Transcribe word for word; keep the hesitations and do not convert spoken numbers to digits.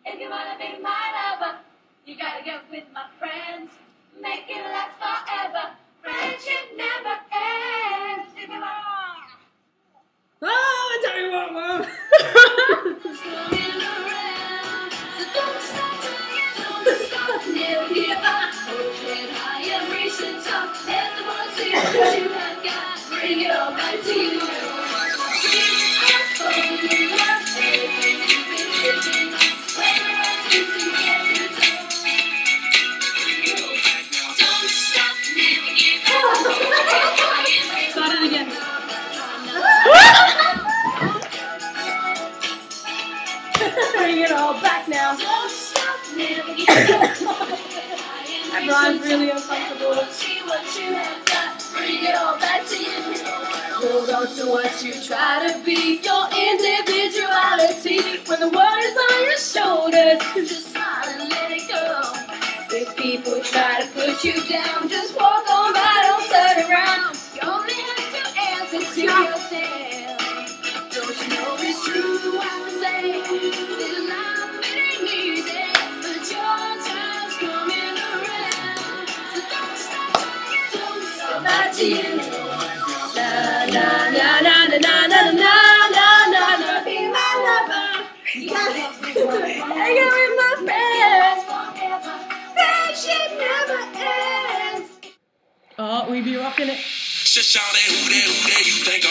If you wanna be my lover, you gotta get with my friends. Make it last forever. Friendship never ends. If you wanna... Oh, I tell you what, Mom. Swimming around, so don't stop till you don't stop. Never give up. Get higher, reach the top. Let the world see what you have got. Bring it all back to you. Start it again. Bring it all back now. Don't stop, never give up. That rhyme's really uncomfortable. See what you have got. Bring it all back to you. Hold on to what you try to be. Your individuality. When the world is on your shoulders, just smile and let it go. If people try to put you down, just walk on by, don't turn around. You only have to answer to yourself. Don't you know it's true? I would say this life it ain't easy, but your time's coming around. So don't stop, don't stop back to you. Na na na na na na na na na na na. Be my lover. You gotta hang out with my friends. Friendship never ends. Oh, we be rocking it. Shit, y'all, who that, who that you think